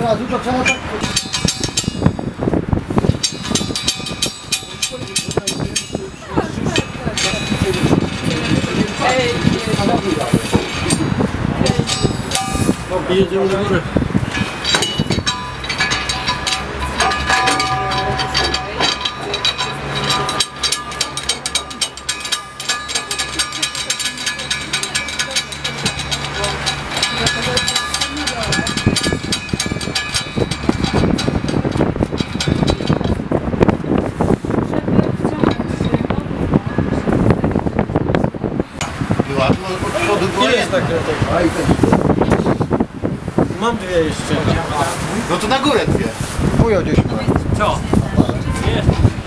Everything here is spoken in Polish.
razu, to trzeba tak... I jedziemy do góry. Jest tak, mam dwie jeszcze. No to na górę dwie. Wujo gdzieś ma. Co? Jest.